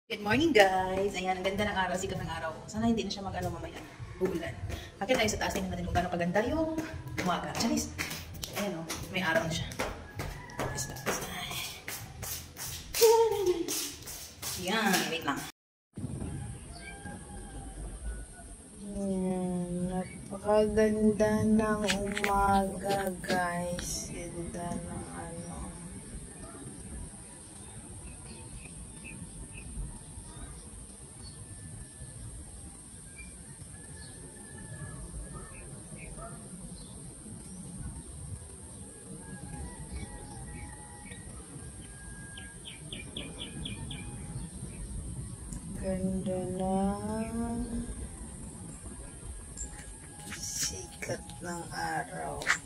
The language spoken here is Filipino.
Good morning guys! Ayan, ang ganda ng araw, sikat ng araw. Sana hindi na siya mag-ano mamaya. Uulan. Bakit tayo sa taas, tingnan natin kung gaano kaganda yung umaga. Charis! Ayan o, may araw na siya. Ayan, wait lang. Ayan, napakaganda ng umaga guys. Ganda ng ano. Ganda ng sikat ng araw.